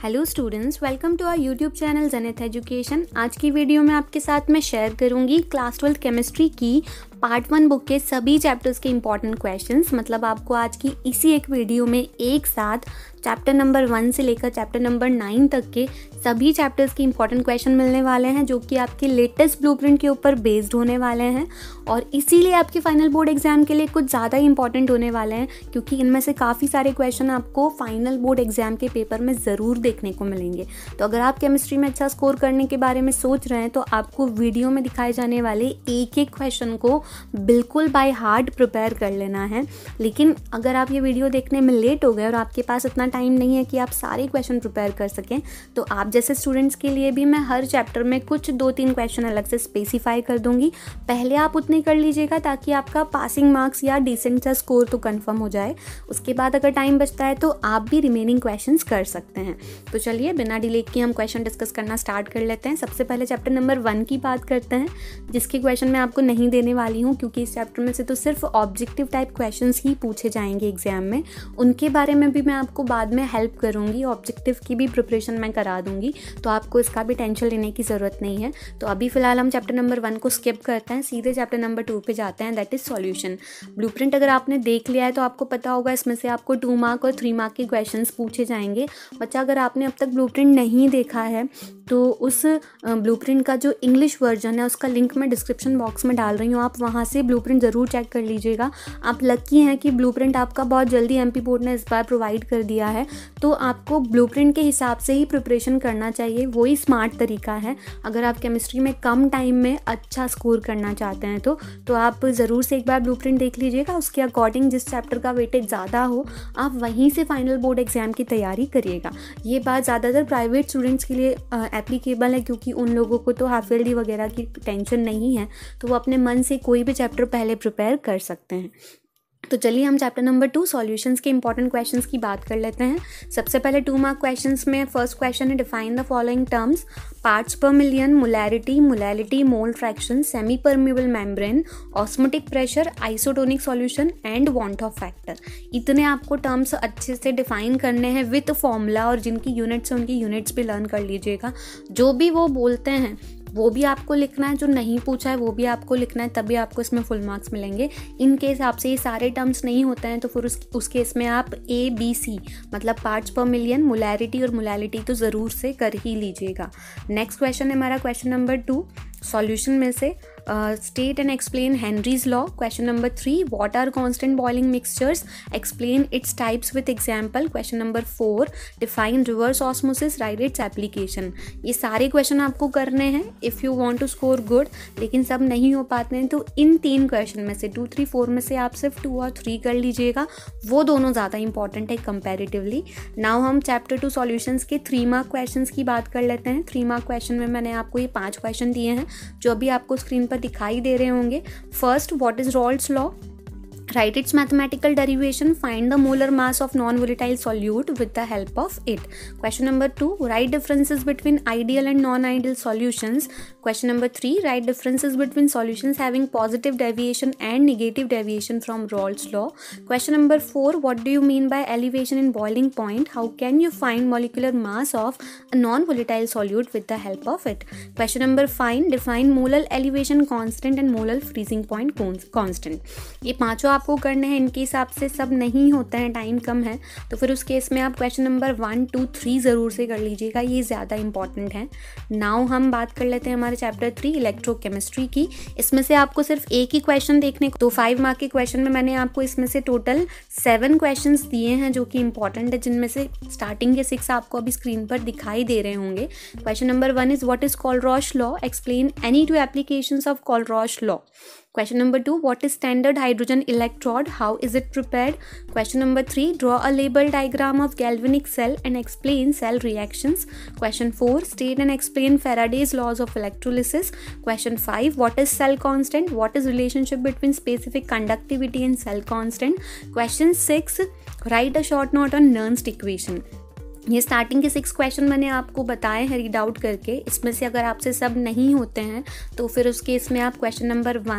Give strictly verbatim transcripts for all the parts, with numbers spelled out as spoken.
Hello students, welcome to our YouTube channel Zenith Education. आज की video में आपके साथ मैं शेयर करूंगी क्लास ट्वेल्थ केमिस्ट्री की पार्ट वन बुक के सभी चैप्टर्स के इंपॉर्टेंट क्वेश्चंस। मतलब आपको आज की इसी एक वीडियो में एक साथ चैप्टर नंबर वन से लेकर चैप्टर नंबर नाइन तक के सभी चैप्टर्स के इंपॉर्टेंट क्वेश्चन मिलने वाले हैं, जो कि आपके लेटेस्ट ब्लूप्रिंट के ऊपर बेस्ड होने वाले हैं और इसीलिए आपके फाइनल बोर्ड एग्जाम के लिए कुछ ज़्यादा इंपॉर्टेंट होने वाले हैं, क्योंकि इनमें से काफ़ी सारे क्वेश्चन आपको फाइनल बोर्ड एग्जाम के पेपर में ज़रूर देखने को मिलेंगे। तो अगर आप केमिस्ट्री में अच्छा स्कोर करने के बारे में सोच रहे हैं तो आपको वीडियो में दिखाए जाने वाले एक एक क्वेश्चन को बिल्कुल बाय हार्ट प्रिपेयर कर लेना है। लेकिन अगर आप ये वीडियो देखने में लेट हो गए और आपके पास इतना टाइम नहीं है कि आप सारे क्वेश्चन प्रिपेयर कर सकें, तो आप जैसे स्टूडेंट्स के लिए भी मैं हर चैप्टर में कुछ दो तीन क्वेश्चन अलग से स्पेसिफाई कर दूंगी। पहले आप उतने कर लीजिएगा ताकि आपका पासिंग मार्क्स या डिसेंट सा स्कोर तो कंफर्म हो जाए। उसके बाद अगर टाइम बचता है तो आप भी रिमेनिंग क्वेश्चंस कर सकते हैं। तो चलिए बिना डिले के हम क्वेश्चन डिस्कस करना स्टार्ट कर लेते हैं। सबसे पहले चैप्टर नंबर वन की बात करते हैं, जिसके क्वेश्चन मैं आपको नहीं देने वाली हूँ, क्योंकि इस चैप्टर में से तो सिर्फ ऑब्जेक्टिव टाइप क्वेश्चंस ही पूछे जाएंगे एग्जाम में। उनके बारे में भी मैं आपको बाद में हेल्प करूँगी, ऑब्जेक्टिव की भी प्रिपरेशन मैं करा दूँगी, तो आपको इसका भी टेंशन लेने की ज़रूरत नहीं है। तो अभी फिलहाल हम चैप्टर नंबर वन को स्किप करते हैं, सीधे चैप्टर नंबर टू पे जाते हैं, दैट इज़ सॉल्यूशन। ब्लूप्रिंट अगर आपने देख लिया है तो आपको पता होगा इसमें से आपको टू मार्क और थ्री मार्क के क्वेश्चंस पूछे जाएंगे। बच्चा, अगर आपने अब तक ब्लूप्रिंट नहीं देखा है तो उस ब्लूप्रिंट का जो इंग्लिश वर्जन है उसका लिंक मैं डिस्क्रिप्शन बॉक्स में डाल रही हूँ, आप वहाँ से ब्लूप्रिंट ज़रूर चेक कर लीजिएगा। आप लकी हैं कि ब्लूप्रिंट आपका बहुत जल्दी एमपी बोर्ड ने इस बार प्रोवाइड कर दिया है, तो आपको ब्लूप्रिंट के हिसाब से ही प्रिपरेशन करना चाहिए, वही स्मार्ट तरीका है। अगर आप केमिस्ट्री में कम टाइम में अच्छा स्कोर करना चाहते हैं तो तो आप ज़रूर से एक बार ब्लूप्रिंट देख लीजिएगा। उसके अकॉर्डिंग जिस चैप्टर का वेटेज ज़्यादा हो आप वहीं से फाइनल बोर्ड एग्जाम की तैयारी करिएगा। ये बात ज़्यादातर प्राइवेट स्टूडेंट्स के लिए एप्लीकेबल है, क्योंकि उन लोगों को तो हाफ ईयरली वगैरह की टेंशन नहीं है, तो वो अपने मन से कोई भी चैप्टर पहले प्रिपेयर कर सकते हैं। तो चलिए हम चैप्टर नंबर टू सॉल्यूशंस के इंपॉर्टेंट क्वेश्चंस की बात कर लेते हैं। सबसे पहले टू मार्क क्वेश्चंस में फर्स्ट क्वेश्चन है, define the following terms: parts per million, molarity, molality, mole fraction, semi permeable membrane, osmotic pressure, isotonic solution and van't Hoff factor. इतने आपको टर्म्स अच्छे से डिफाइन करने हैं विथ फॉर्मूला, और जिनकी यूनिट्स हैं उनकी यूनिट्स भी लर्न कर लीजिएगा। जो भी वो बोलते हैं वो भी आपको लिखना है, जो नहीं पूछा है वो भी आपको लिखना है, तभी आपको इसमें फुल मार्क्स मिलेंगे। इन केस आपसे ये सारे टर्म्स नहीं होते हैं तो फिर उस उस केस में आप ए बी सी मतलब पार्ट्स पर मिलियन, मोलैरिटी और मोलैलिटी तो ज़रूर से कर ही लीजिएगा। नेक्स्ट क्वेश्चन है हमारा क्वेश्चन नंबर टू सॉल्यूशन में से, state and explain Henry's law. Question number three, what are constant boiling mixtures, explain its types with example. Question number four, define reverse osmosis, write its application. ये सारे question आपको करने हैं if you want to score good, लेकिन सब नहीं हो पाते हैं तो इन तीन क्वेश्चन में से टू थ्री फोर में से आप सिर्फ टू और थ्री कर लीजिएगा, वो दोनों ज़्यादा इंपॉर्टेंट है कंपैरेटिवली। नाउ हम चैप्टर टू सॉल्यूशंस के थ्री मार्क क्वेश्चंस की बात कर लेते हैं। थ्री मार्क क्वेश्चन में मैंने आपको ये पाँच क्वेश्चन दिए हैं जो अभी आपको स्क्रीन पर दिखाई दे रहे होंगे। First, what is Raoult's law, write its mathematical derivation, find the molar mass of non-volatile solute with the help of it. Question number two, write differences between ideal and non-ideal solutions. Question number three, write differences between solutions having positive deviation and negative deviation from Raoult's law. Question number four, what do you mean by elevation in boiling point? How can you find molecular mass of a non-volatile solute with the help of it? Question number five, define molar elevation constant and molar freezing point constant. ये पांचों आपको करने हैं। इनके हिसाब से सब नहीं होते हैं, टाइम कम है, तो फिर उस केस में आप question number one two three ज़रूर से कर लीजिएगा, ये ज़्यादा इंपॉर्टेंट है। नाउ हम बात कर लेते हैं हमारे चैप्टर थ्री इलेक्ट्रोकेमिस्ट्री की। इसमें से आपको सिर्फ एक ही क्वेश्चन देखने को, तो फाइव मार्क के क्वेश्चन में मैंने आपको इसमें से टोटल सेवन क्वेश्चन दिए हैं जो कि इंपॉर्टेंट है, जिनमें से स्टार्टिंग के सिक्स आपको अभी स्क्रीन पर दिखाई दे रहे होंगे। Question number one is what is Kohlrausch law, explain any two applications of Kohlrausch law. Question number two, what is standard hydrogen electrode? How is it prepared? Question number three, draw a label diagram of galvanic cell and explain cell reactions. Question four, state and explain Faraday's laws of electrolysis. Question five, what is cell constant? What is relationship between specific conductivity and cell constant? Question six, write a short note on Nernst equation. ये starting के six question मैंने आपको बताए हैं read out करके। इसमें से अगर आपसे सब नहीं होते हैं तो फिर उस केस में आप क्वेश्चन नंबर वन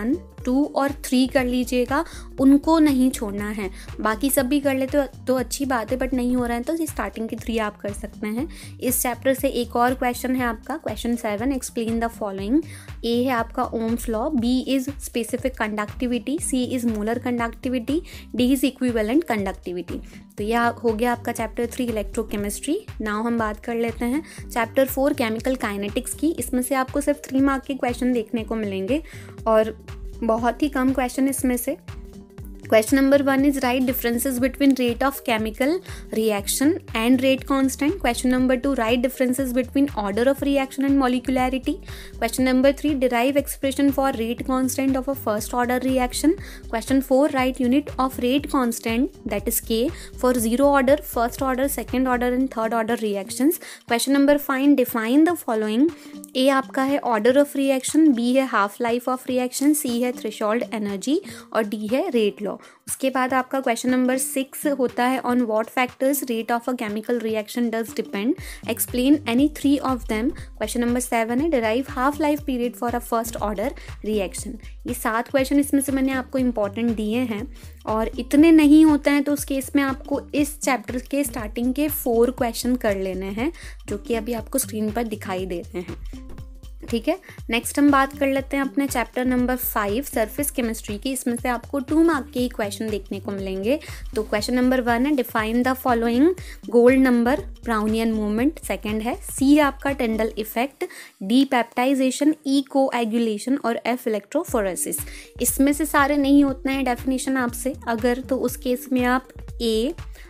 टू और थ्री कर लीजिएगा, उनको नहीं छोड़ना है। बाकी सब भी कर लेते तो अच्छी बात है, बट नहीं हो रहा है तो स्टार्टिंग के थ्री आप कर सकते हैं। इस चैप्टर से एक और क्वेश्चन है आपका, question seven, explain the following. A है आपका Ohm's law, B is specific conductivity, C is molar conductivity, D is equivalent conductivity. तो यह हो गया आपका चैप्टर थ्री इलेक्ट्रोकेमिस्ट्री। नाउ हम बात कर लेते हैं चैप्टर फोर केमिकल काइनेटिक्स की। इसमें से आपको सिर्फ थ्री मार्क के क्वेश्चन देखने को मिलेंगे और बहुत ही कम क्वेश्चन इसमें से। Question number one is write differences between rate of chemical reaction and rate constant. Question number two, write differences between order of reaction and molecularity. Question number three, derive expression for rate constant of a first order reaction. Question four, write unit of rate constant, that is K, for zero order, first order, second order and third order reactions. Question number five, define the following. A आपका है order of reaction, B है half life of reaction, C है threshold energy और D है rate law। उसके बाद आपका question number six होता है on what factors rate of a chemical reaction does depend, explain any three of them. Question number seven है derive half life period for a first order reaction. ये सात question इसमें से मैंने आपको important दिए हैं और इतने नहीं होते हैं तो उस केस में आपको इस चैप्टर के स्टार्टिंग के फोर क्वेश्चन कर लेने हैं जो कि अभी आपको स्क्रीन पर दिखाई दे रहे हैं। ठीक है, नेक्स्ट हम बात कर लेते हैं अपने chapter number five surface chemistry की। इसमें से आपको टू मार्क के ही क्वेश्चन देखने को मिलेंगे। तो क्वेश्चन नंबर वन है define the following, gold number, Brownian movement, second है, सी है आपका Tyndall effect, D peptization, E coagulation और एफ इलेक्ट्रोफोरेसिस। इसमें से सारे नहीं होते हैं डेफिनेशन आपसे, अगर तो उस केस में आप ए,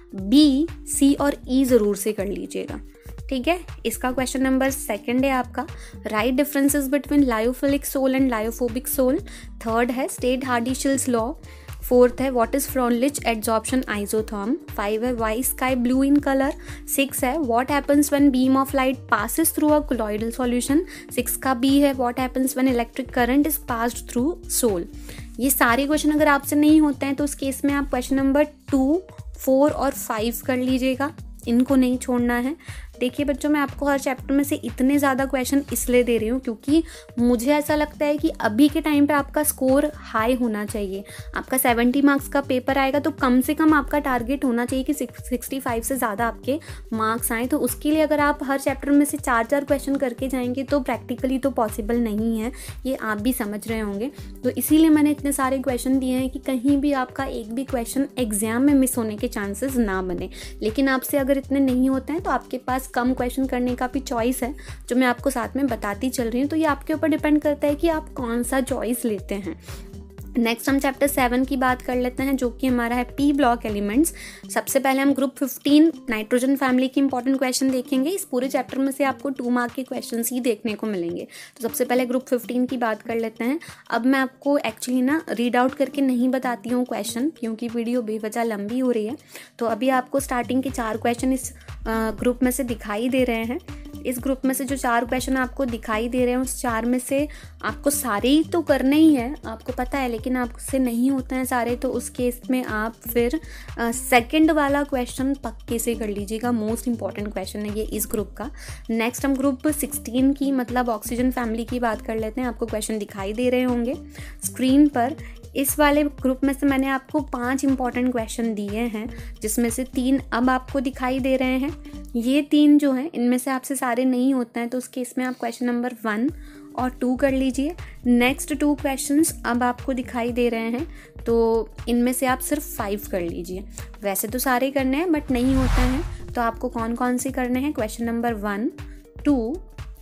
बी, सी और ई जरूर से कर लीजिएगा। ठीक है, इसका क्वेश्चन नंबर सेकंड है आपका write differences between lyophilic sol and lyophobic sol. Third है स्टेट हार्डी-शिल्स लॉ। फोर्थ है what is Freundlich adsorption isotherm. Five है why sky blue in colour. Six है what happens when beam of light passes through a colloidal solution. Six का B है what happens when electric current is passed through sol. ये सारे question अगर आपसे नहीं होते हैं तो उस केस में आप क्वेश्चन नंबर टू, फोर और फाइव कर लीजिएगा, इनको नहीं छोड़ना है। देखिए बच्चों, मैं आपको हर चैप्टर में से इतने ज़्यादा क्वेश्चन इसलिए दे रही हूँ क्योंकि मुझे ऐसा लगता है कि अभी के टाइम पे आपका स्कोर हाई होना चाहिए। आपका सेवेंटी मार्क्स का पेपर आएगा तो कम से कम आपका टारगेट होना चाहिए कि सिक्सटी फाइव से ज़्यादा आपके मार्क्स आएँ। तो उसके लिए अगर आप हर चैप्टर में से चार चार क्वेश्चन करके जाएंगे तो प्रैक्टिकली तो पॉसिबल नहीं है, ये आप भी समझ रहे होंगे। तो इसीलिए मैंने इतने सारे क्वेश्चन दिए हैं कि कहीं भी आपका एक भी क्वेश्चन एग्जाम में मिस होने के चांसेस ना बने। लेकिन आपसे अगर इतने नहीं होते हैं तो आपके पास कम क्वेश्चन करने का भी चॉइस है जो मैं आपको साथ में बताती चल रही हूँ। तो ये आपके ऊपर डिपेंड करता है कि आप कौन सा चॉइस लेते हैं। नेक्स्ट हम चैप्टर सेवन की बात कर लेते हैं जो कि हमारा है पी ब्लॉक एलिमेंट्स। सबसे पहले हम ग्रुप फिफ्टीन नाइट्रोजन फैमिली के इंपॉर्टेंट क्वेश्चन देखेंगे। इस पूरे चैप्टर में से आपको टू मार्क के क्वेश्चन ही देखने को मिलेंगे। तो सबसे पहले ग्रुप फिफ्टीन की बात कर लेते हैं। अब मैं आपको एक्चुअली ना रीड आउट करके नहीं बताती हूँ क्वेश्चन क्योंकि वीडियो बेवजह लंबी हो रही है। तो अभी आपको स्टार्टिंग के चार क्वेश्चन इस ग्रुप में से दिखाई दे रहे हैं। इस ग्रुप में से जो चार क्वेश्चन आपको दिखाई दे रहे हैं उस चार में से आपको सारे ही तो करने ही है, आपको पता है, लेकिन आपसे नहीं होते हैं सारे तो उस केस में आप फिर सेकंड वाला क्वेश्चन पक्के से कर लीजिएगा। मोस्ट इंपॉर्टेंट क्वेश्चन है ये इस ग्रुप का। नेक्स्ट हम ग्रुप सिक्सटीन की मतलब ऑक्सीजन फैमिली की बात कर लेते हैं। आपको क्वेश्चन दिखाई दे रहे होंगे स्क्रीन पर। इस वाले ग्रुप में से मैंने आपको पांच इंपॉर्टेंट क्वेश्चन दिए हैं जिसमें से तीन अब आपको दिखाई दे रहे हैं। ये तीन जो हैं इनमें से आपसे सारे नहीं होते हैं तो उस केस में आप क्वेश्चन नंबर वन और टू कर लीजिए। नेक्स्ट टू क्वेश्चंस अब आपको दिखाई दे रहे हैं तो इनमें से आप सिर्फ फाइव कर लीजिए। वैसे तो सारे करने हैं बट नहीं होते हैं तो आपको कौन कौन से करने हैं, क्वेश्चन नंबर वन, टू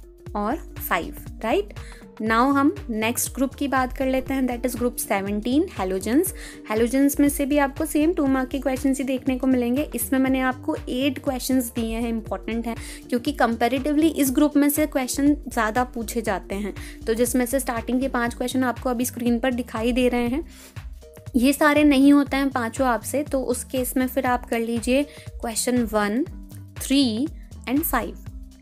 और फाइव, राइट। नाउ हम नेक्स्ट ग्रुप की बात कर लेते हैं, that is group seventeen halogens. Halogens में से भी आपको सेम टू मार्क के क्वेश्चंस ही देखने को मिलेंगे। इसमें मैंने आपको एट क्वेश्चंस दिए हैं, इंपॉर्टेंट है क्योंकि कंपैरेटिवली इस ग्रुप में से क्वेश्चन ज़्यादा पूछे जाते हैं। तो जिसमें से स्टार्टिंग के पाँच क्वेश्चन आपको अभी स्क्रीन पर दिखाई दे रहे हैं, ये सारे नहीं होते हैं पाँचों आपसे, तो उस केस में फिर आप कर लीजिए question one, three and five.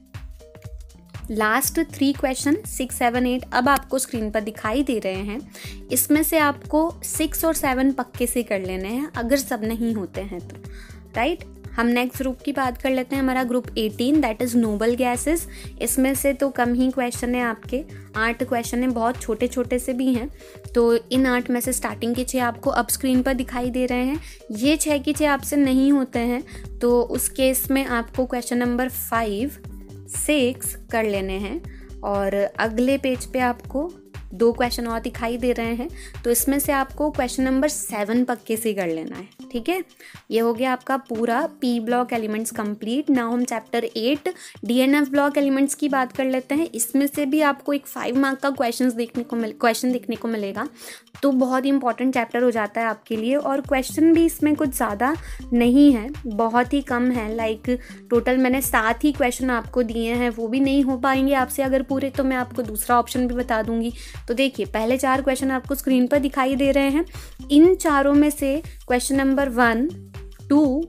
Last three question six, seven, eight अब आपको स्क्रीन पर दिखाई दे रहे हैं। इसमें से आपको सिक्स और सेवन पक्के से कर लेने हैं अगर सब नहीं होते हैं तो, राइट। हम नेक्स्ट ग्रुप की बात कर लेते हैं, हमारा group eighteen that is noble gases. इसमें से तो कम ही क्वेश्चन है, आपके आठ क्वेश्चन हैं, बहुत छोटे छोटे से भी हैं। तो इन आठ में से स्टार्टिंग के छः आपको अब स्क्रीन पर दिखाई दे रहे हैं। ये छः के छः आपसे नहीं होते हैं तो उस केस में आपको क्वेश्चन नंबर फाइव सिक्स कर लेने हैं। और अगले पेज पे आपको दो क्वेश्चन और दिखाई दे रहे हैं, तो इसमें से आपको क्वेश्चन नंबर सेवन पक्के से कर लेना है, ठीक है। ये हो गया आपका पूरा P block elements complete. Now हम chapter eight D and F block elements की बात कर लेते हैं। इसमें से भी आपको एक फाइव मार्क का क्वेश्चन देखने को मिल क्वेश्चन देखने को मिलेगा, तो बहुत इंपॉर्टेंट चैप्टर हो जाता है आपके लिए। और क्वेश्चन भी इसमें कुछ ज़्यादा नहीं है, बहुत ही कम है। लाइक टोटल मैंने सात ही क्वेश्चन आपको दिए हैं, वो भी नहीं हो पाएंगे आपसे अगर पूरे, तो मैं आपको दूसरा ऑप्शन भी बता दूंगी। तो देखिए पहले चार क्वेश्चन आपको स्क्रीन पर दिखाई दे रहे हैं। इन चारों में से क्वेश्चन नंबर वन, टू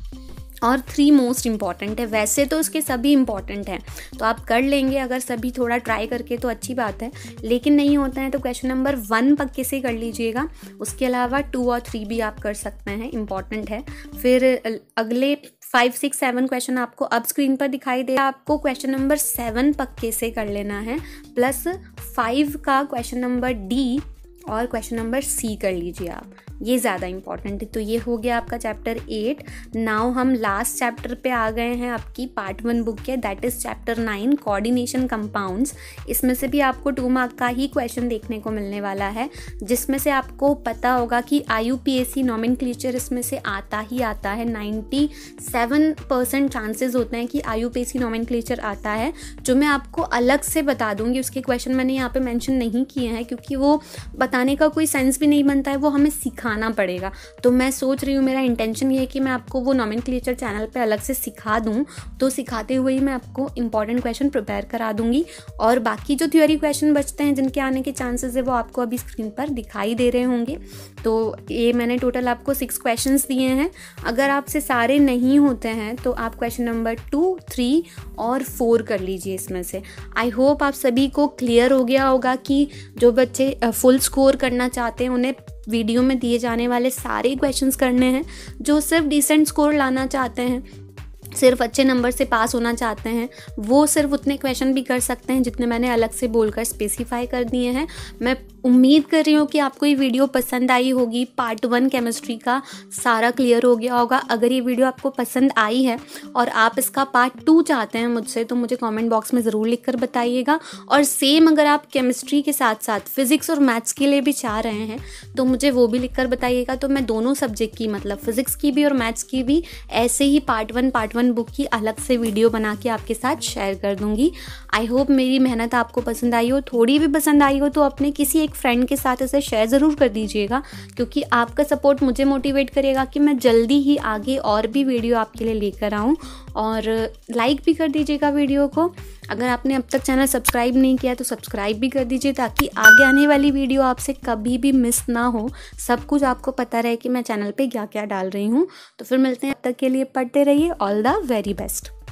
और थ्री मोस्ट इम्पॉर्टेंट है। वैसे तो इसके सभी इम्पॉर्टेंट हैं, तो आप कर लेंगे अगर सभी थोड़ा ट्राई करके, तो अच्छी बात है। लेकिन नहीं होता है तो क्वेश्चन नंबर वन पक्के से कर लीजिएगा। उसके अलावा टू और थ्री भी आप कर सकते हैं, इम्पॉर्टेंट है। फिर अगले फाइव सिक्स सेवन क्वेश्चन आपको अब स्क्रीन पर दिखाई दे, आपको क्वेश्चन नंबर सेवन पक्के से कर लेना है, प्लस फाइव का क्वेश्चन नंबर डी और क्वेश्चन नंबर सी कर लीजिए आप, ये ज़्यादा इंपॉर्टेंट है। तो ये हो गया आपका चैप्टर एट। नाउ हम लास्ट चैप्टर पे आ गए हैं आपकी पार्ट वन बुक के, that is chapter nine coordination compounds. इसमें से भी आपको टू मार्क का ही क्वेश्चन देखने को मिलने वाला है, जिसमें से आपको पता होगा कि I U P A C nomenclature इसमें से आता ही आता है। नाइन्टी सेवन परसेंट चांसेज होते हैं कि I U P A C nomenclature आता है, जो मैं आपको अलग से बता दूंगी। उसके क्वेश्चन मैंने यहाँ पे मेंशन नहीं किए हैं क्योंकि वो बताने का कोई सेंस भी नहीं बनता है, वो हमें सिखाना पड़ेगा। तो मैं सोच रही हूँ, मेरा इंटेंशन ये है कि मैं आपको वो नॉमेनक्लेचर चैनल पे अलग से सिखा दूँ, तो सिखाते हुए ही मैं आपको इंपॉर्टेंट क्वेश्चन प्रिपेयर करा दूंगी। और बाकी जो थ्योरी क्वेश्चन बचते हैं जिनके आने के चांसेस है, वो आपको अभी स्क्रीन पर दिखाई दे रहे होंगे। तो ये मैंने टोटल आपको सिक्स क्वेश्चन दिए हैं। अगर आपसे सारे नहीं होते हैं तो आप क्वेश्चन नंबर टू, थ्री और फोर कर लीजिए इसमें से। आई होप आप सभी को क्लियर हो गया होगा कि जो बच्चे फुल स्कोर करना चाहते हैं उन्हें वीडियो में दिए जाने वाले सारे क्वेश्चंस करने हैं। जो सिर्फ डिसेंट स्कोर लाना चाहते हैं, सिर्फ अच्छे नंबर से पास होना चाहते हैं, वो सिर्फ उतने क्वेश्चन भी कर सकते हैं जितने मैंने अलग से बोलकर स्पेसिफाई कर दिए हैं। मैं उम्मीद कर रही हूँ कि आपको ये वीडियो पसंद आई होगी। पार्ट वन केमिस्ट्री का सारा क्लियर हो गया होगा। अगर ये वीडियो आपको पसंद आई है और आप इसका पार्ट टू चाहते हैं मुझसे, तो मुझे कमेंट बॉक्स में ज़रूर लिख कर बताइएगा। और सेम अगर आप केमिस्ट्री के साथ साथ फिज़िक्स और मैथ्स के लिए भी चाह रहे हैं तो मुझे वो भी लिख कर बताइएगा। तो मैं दोनों सब्जेक्ट की, मतलब फिज़िक्स की भी और मैथ्स की भी, ऐसे ही part one part one book की अलग से वीडियो बना के आपके साथ शेयर कर दूंगी। आई होप मेरी मेहनत आपको पसंद आई हो। थोड़ी भी पसंद आई हो तो अपने किसी एक फ्रेंड के साथ इसे शेयर ज़रूर कर दीजिएगा, क्योंकि आपका सपोर्ट मुझे मोटिवेट करेगा कि मैं जल्दी ही आगे और भी वीडियो आपके लिए लेकर आऊँ। और लाइक भी कर दीजिएगा वीडियो को। अगर आपने अब तक चैनल सब्सक्राइब नहीं किया तो सब्सक्राइब भी कर दीजिए, ताकि आगे आने वाली वीडियो आपसे कभी भी मिस ना हो, सब कुछ आपको पता रहे कि मैं चैनल पे क्या क्या डाल रही हूँ। तो फिर मिलते हैं, अब तक के लिए पढ़ते रहिए। All the very best.